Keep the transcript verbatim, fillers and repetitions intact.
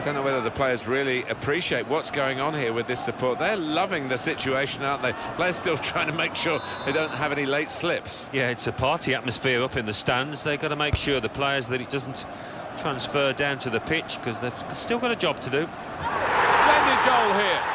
Don't know whether the players really appreciate what's going on here with this support. They're loving the situation, aren't they? Players still trying to make sure they don't have any late slips. Yeah, it's a party atmosphere up in the stands. They've got to make sure the players that it doesn't transfer down to the pitch, because they've still got a job to do. Splendid goal here.